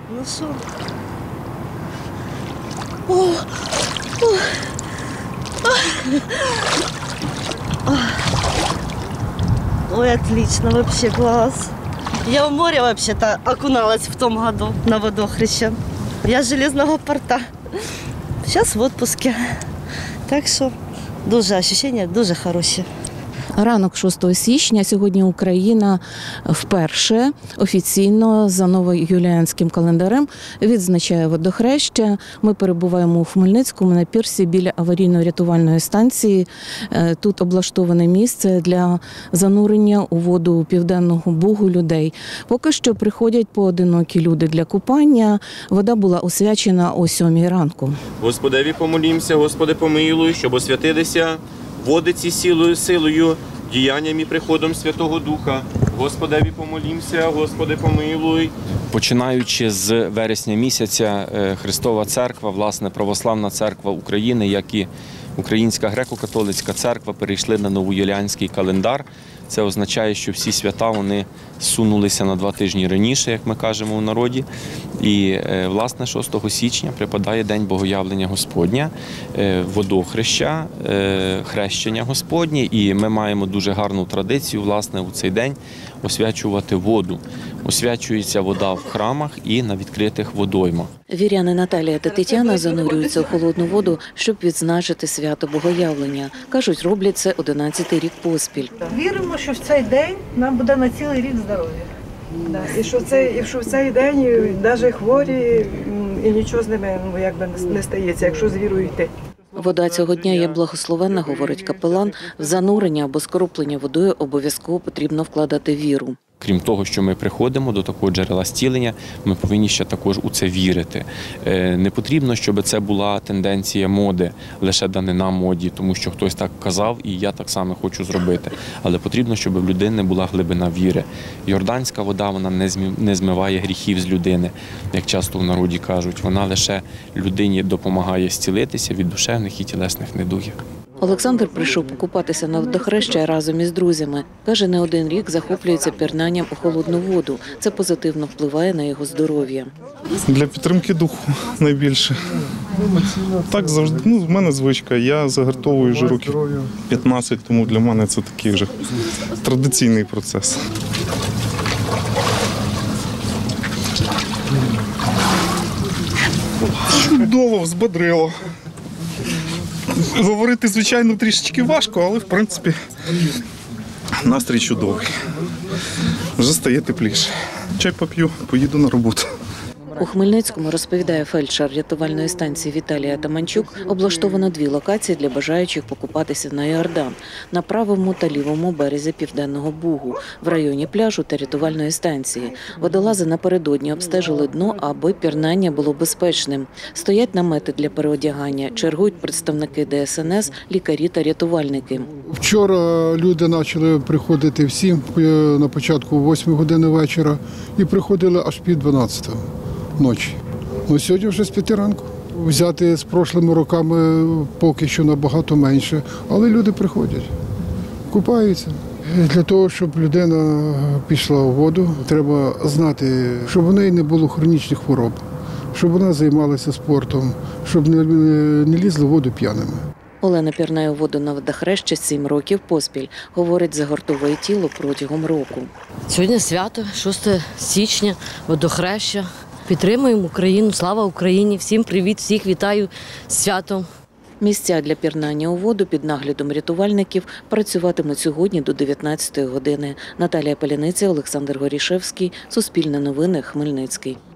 Ну що? Ой, отлично, вообще класс. Я в море вообще-то окуналась в том году на водохреще. Я с Железного порта. Сейчас в отпуске. Так що дуже ощущення дуже хороші. Ранок 6 січня. Сьогодні Україна вперше офіційно за новоюліанським календарем відзначає водохреща. Ми перебуваємо у Хмельницькому на пірсі біля аварійно-рятувальної станції. Тут облаштоване місце для занурення у воду Південного Бугу людей. Поки що приходять поодинокі люди для купання. Вода була освячена о 7 ранку. Господеві помолімся, Господи помилуй, щоб освятилися води ці силою, діянням і приходом Святого Духа. Господеві помолімся, Господи помилуй. Починаючи з вересня місяця, Христова Церква, власне, Православна Церква України, як і Українська греко-католицька церква перейшли на новоюліанський календар. Це означає, що всі свята вони сунулися на 2 тижні раніше, як ми кажемо в народі. І, власне, 6 січня припадає День Богоявлення Господня, водохреща, хрещення Господнє. І ми маємо дуже гарну традицію, власне, у цей день освячувати воду. Освячується вода в храмах і на відкритих водоймах. Віряни Наталія та Тетяна занурюються у холодну воду, щоб відзначити свято Богоявлення. Кажуть, роблять це 11-й рік поспіль. Віримо, що в цей день нам буде на цілий рік здоров'я. І що в цей день навіть хворі і нічого з ними не стається, якщо з вірою йти. Вода цього дня є благословенна, говорить капелан. В занурення або скроплення водою обов'язково потрібно вкладати віру. Крім того, що ми приходимо до такого джерела зцілення, ми повинні ще також у це вірити. Не потрібно, щоб це була тенденція моди, лише данина моді, тому що хтось так казав і я так само хочу зробити. Але потрібно, щоб в людини була глибина віри. Йорданська вода, вона не змиває гріхів з людини, як часто в народі кажуть. Вона лише людині допомагає зцілитися від душевних і тілесних недугів. Олександр прийшов покупатися на водохреща разом із друзями. Каже, не один рік захоплюється пірнанням у холодну воду. Це позитивно впливає на його здоров'я. Для підтримки духу найбільше. Так завжди, в мене звичка. Я загартовую вже років 15, тому для мене це такий вже традиційний процес. Чудово, взбодрило. Говорити, звичайно, трішечки важко, але, в принципі, настрій чудовий. Вже стає тепліше. Чай поп'ю, поїду на роботу. У Хмельницькому, розповідає фельдшер рятувальної станції Віталій Атаманчук, облаштовано 2 локації для бажаючих покупатися на Йордан – на правому та лівому березі Південного Бугу, в районі пляжу та рятувальної станції. Водолази напередодні обстежили дно, аби пірнання було безпечним. Стоять намети для переодягання, чергують представники ДСНС, лікарі та рятувальники. Вчора люди почали приходити всі на початку 8 години вечора і приходили аж пів 12 ночі. Сьогодні вже з 5 ранку. Взяти з прошлими роками поки що набагато менше, але люди приходять, купаються. Для того, щоб людина пішла у воду, треба знати, щоб у неї не було хронічних хвороб, щоб вона займалася спортом, щоб не лізла в воду п'яними. Олена пірнає у воду на водохреща 7 років поспіль. Говорить, загортовує тіло протягом року. Сьогодні свято, 6 січня, водохреща. Підтримуємо Україну, слава Україні, всім привіт, всіх вітаю з святом. Місця для пірнання у воду під наглядом рятувальників працюватимуть сьогодні до 19 години. Наталія Паляниця, Олександр Горішевський, Суспільне новини, Хмельницький.